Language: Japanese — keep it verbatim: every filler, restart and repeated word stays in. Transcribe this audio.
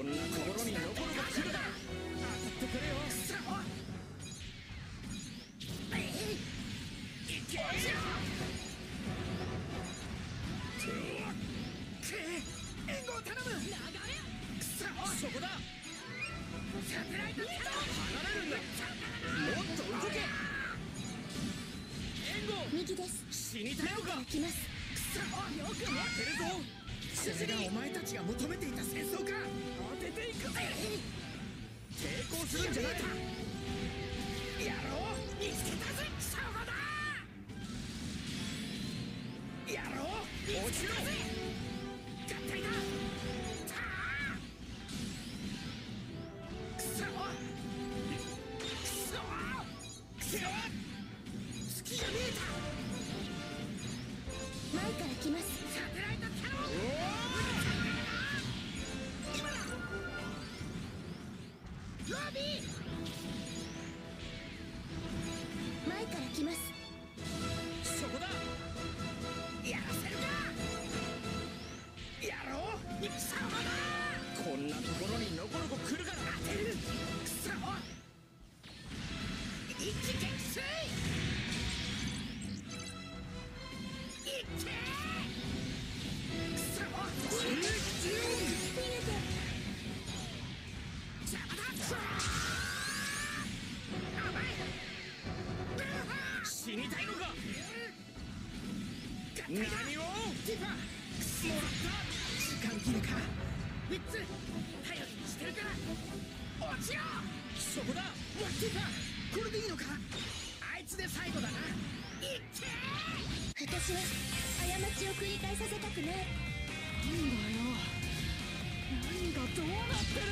んなところに残るか来るだ。当たってくれよ。くそいけ援護を頼む。流れくそそこだ。サテライトキャノン離れるんだ。もっと動け。援護右です。 死にたいのか。 来ます。 くそよく待ってるぞ。それがお前たちが求めていた戦争か。当てていくぜ。抵抗するんじゃない。やろう見つけたぜ。そこだ。やろう落ちろぜ。合体だ。くそくそくそ月が見えた。 前から来ます。 サテライトキャノン。今だロビー。 前から来ます。 そこだ。やらせるか。やろう貴様だ。こんなところにのこのこ来るから当てる。くそ一気撃墜。いってくそ逃げて邪魔だ。甘い死にたいのか。何をティファくそもらった。時間切れか。みっつ頼りにしてるから落ちろ。そこだ。わティファこれでいいのか。あいつで最後だな。いって私は過ちを繰り返させたくない。 なんだよ何がどうなってる。